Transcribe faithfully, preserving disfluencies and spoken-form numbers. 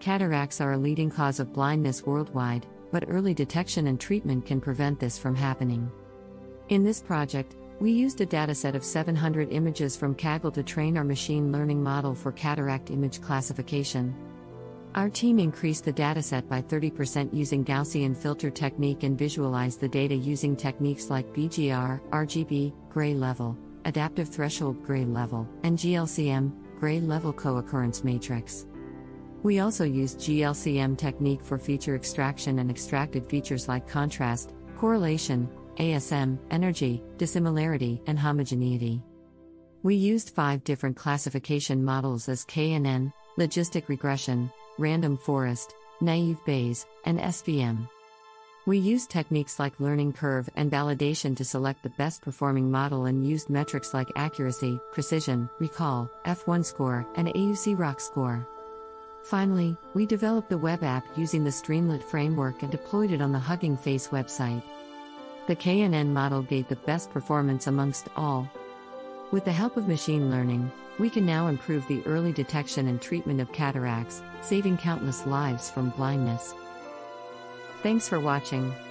Cataracts are a leading cause of blindness worldwide, but early detection and treatment can prevent this from happening. In this project, we used a dataset of seven hundred images from Kaggle to train our machine learning model for cataract image classification. Our team increased the dataset by thirty percent using Gaussian filter technique and visualized the data using techniques like B G R, R G B, gray level, adaptive threshold gray level, and G L C M, gray level co-occurrence matrix. We also used G L C M technique for feature extraction and extracted features like contrast, correlation, A S M, energy, dissimilarity, and homogeneity. We used five different classification models as K N N, logistic regression, random forest, naive Bayes, and S V M. We used techniques like learning curve and validation to select the best performing model and used metrics like accuracy, precision, recall, F one score, and A U C R O C score. Finally, we developed the web app using the Streamlit framework and deployed it on the Hugging Face website. The K N N model gave the best performance amongst all. With the help of machine learning, we can now improve the early detection and treatment of cataracts, saving countless lives from blindness. Thanks for watching.